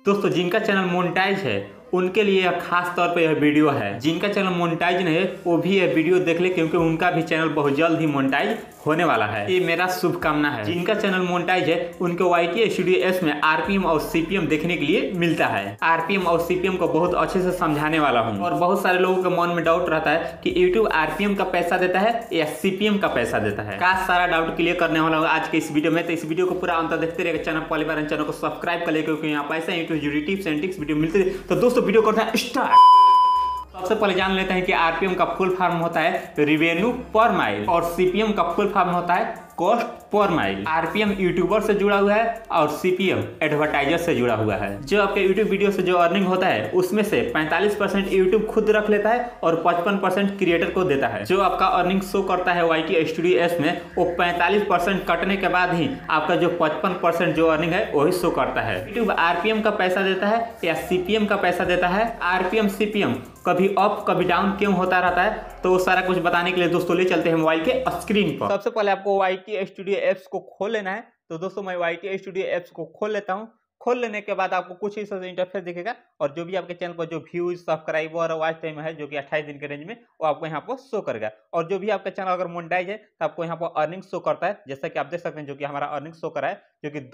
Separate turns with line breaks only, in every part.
दोस्तों जिनका channel monetise है उनके लिए यह खास तौर पे यह वीडियो है। जिनका चैनल मोनेटाइज नहीं है वो भी यह वीडियो देख ले, क्योंकि उनका भी चैनल बहुत जल्द ही मोनेटाइज होने वाला है। ये मेरा शुभकामना है। जिनका चैनल मोनेटाइज है उनको YT स्टूडियो एप्स में RPM और CPM देखने के लिए मिलता है। RPM और CPM को बहुत अच्छे से समझाने वाला हूँ। और बहुत सारे लोगों के मन में डाउट रहता है कि YouTube RPM का पैसा देता है या CPM का पैसा देता है। काश सारा डाउट क्लियर करने वाला हूँ आज के इस वीडियो में। तो इस वीडियो को पूरा अंत देखते रहेगा। चैनल पहली बार चैनल को सब्सक्राइब कर ले, क्योंकि यहाँ पर ऐसा YouTube tips and tricks video मिलते हैं। तो दोस्तों वीडियो करते हैं स्टार्ट। सबसे पहले जान लेते हैं कि RPM का फुल फॉर्म होता है रिवेन्यू पर माइल और CPM का फुल फॉर्म होता है cost per mile. RPM YouTuber से जुड़ा हुआ है और CPM एडवर्टाइजर से जुड़ा हुआ है। जो आपके यूट्यूब वीडियो से जो अर्निंग होता है उसमें से 45% यूट्यूब खुद रख लेता है और 55% क्रिएटर को देता है। जो आपका अर्निंग शो करता है YT स्टूडियो एप्स में वो 45% कटने के बाद ही आपका जो 55% जो अर्निंग है वही शो करता है। यूट्यूब RPM का पैसा देता है या CPM का पैसा देता है। RPM CPM कभी अप कभी डाउन क्यों होता रहता है, तो वो सारा कुछ बताने के लिए दोस्तों ले चलते हैं मोबाइल के स्क्रीन पर। सबसे पहले आपको YT स्टूडियो एप्स को खोल लेना है। तो दोस्तों मैं YT स्टूडियो एप्स को खोल लेता हूँ। खोल लेने के बाद आपको कुछ इस इंटरफेस दिखेगा और जो भी आपके चैनल पर जो व्यूज सब्सक्राइबर और वॉच टाइम है जो कि 28 दिन के रेंज में वो आपको यहाँ पर शो करेगा। और जो भी आपका चैनल अगर मोनेटाइज है तो आपको यहाँ पर अर्निंग शो करता है, जैसा कि आप देख सकते हैं जो कि हमारा अर्निंग शो करा है जो कि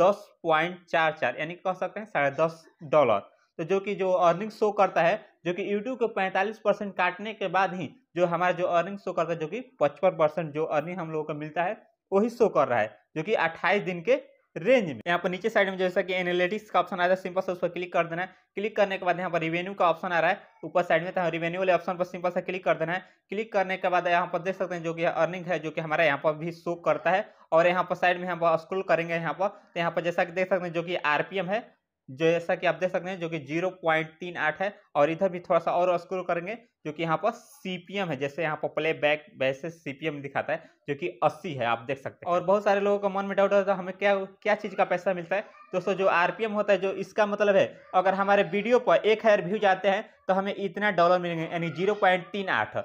10.44 यानी कह सकते हैं $10.5। तो जो अर्निंग शो करता है जो कि यूट्यूब को 45% काटने के बाद ही जो हमारा जो अर्निंग शो करता है जो कि 55% जो अर्निंग हम लोगों को मिलता है वही शो कर रहा है जो कि 28 दिन के रेंज में। यहाँ पर नीचे साइड में जैसा कि एनालिटिक्स का ऑप्शन आ रहा है, सिंपल से उस पर क्लिक कर देना है। क्लिक करने के बाद यहाँ पर रिवेन्यू का ऑप्शन आ रहा है ऊपर साइड में, तो रिवेन्यू वाले ऑप्शन पर सिंपल से क्लिक कर देना है। क्लिक करने के बाद यहाँ पर देख सकते हैं जो कि अर्निंग है जो कि हमारा यहाँ पर भी शो करता है। और यहाँ पर साइड में यहाँ पर स्क्रॉल करेंगे यहाँ पर तो यहाँ पर जैसा कि देख सकते हैं जो कि RPM है जैसा कि आप देख सकते हैं जो कि 0.38 है। और इधर भी थोड़ा सा और स्क्रॉल करेंगे जो कि यहाँ पर CPM है, जैसे यहाँ पर प्ले बैक वैसे CPM दिखाता है जो कि 80 है, आप देख सकते हैं। और बहुत सारे लोगों का मन में डाउट होता है हमें क्या चीज़ का पैसा मिलता है। दोस्तों जो RPM होता है जो इसका मतलब है अगर हमारे वीडियो पर 1000 व्यूज आते हैं तो हमें इतना डॉलर मिलेंगे, यानी 0.38।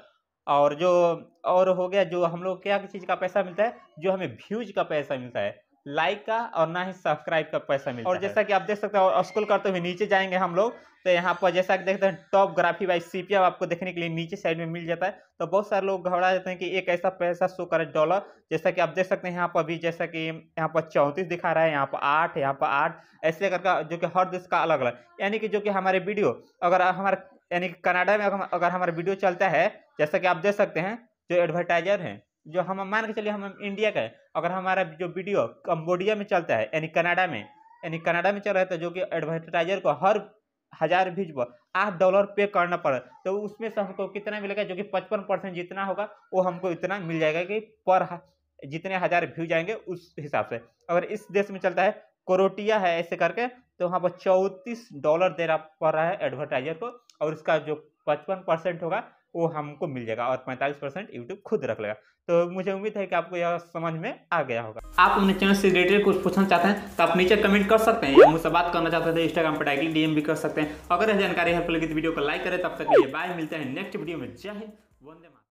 और हो गया जो हम लोग क्या चीज़ का पैसा मिलता है, जो हमें व्यूज का पैसा मिलता है, लाइक का और ना ही सब्सक्राइब का पैसा मिलता है। और जैसा कि आप देख सकते हैं और स्क्रॉल करते हुए नीचे जाएंगे हम लोग तो यहाँ पर जैसा कि देखते हैं टॉप ग्राफी बाई CPM आपको देखने के लिए नीचे साइड में मिल जाता है। तो बहुत सारे लोग घबरा जाते हैं कि एक ऐसा पैसा शो करे डॉलर, जैसा कि आप देख सकते हैं यहाँ पर भी जैसा कि यहाँ पर 34 दिखा रहा है, यहाँ पर 8, यहाँ पर 8 ऐसे करके जो कि हर देश का अलग अलग, यानी कि जो कि हमारे वीडियो अगर हमारे यानी कि कनाडा में अगर हमारा वीडियो चलता है जैसा कि आप देख सकते हैं जो एडवर्टाइजर हैं जो हम मान के चलिए हम इंडिया का है, अगर हमारा जो वीडियो कंबोडिया में चलता है यानी कनाडा में चल रहा है तो जो कि एडवर्टाइजर को हर 1000 व्यूज पर $8 पे करना पड़ा, तो उसमें से हमको कितना मिलेगा जो कि 55% जितना होगा वो हमको इतना मिल जाएगा कि पर जितने 1000 व्यूज आएंगे उस हिसाब से। अगर इस देश में चलता है कोरोटिया है ऐसे करके तो वहाँ पर $34 देना पड़ रहा है एडवर्टाइजर को, और इसका जो 55% होगा वो हमको मिल जाएगा और 45% यूट्यूब खुद रख लेगा। तो मुझे उम्मीद है कि आपको यह समझ में आ गया होगा। आप अपने चैनल से रिलेटेड कुछ पूछना चाहते हैं तो आप नीचे कमेंट कर सकते हैं, या मुझसे बात करना चाहते हैं तो इंस्टाग्राम पर डायरेक्टली DM भी कर सकते हैं। अगर यह जानकारी हेल्पफुल लगी तो वीडियो को लाइक करें। तब तक के लिए बाय, मिलते हैं नेक्स्ट वीडियो में। जय हिंद, वंदे मातरम।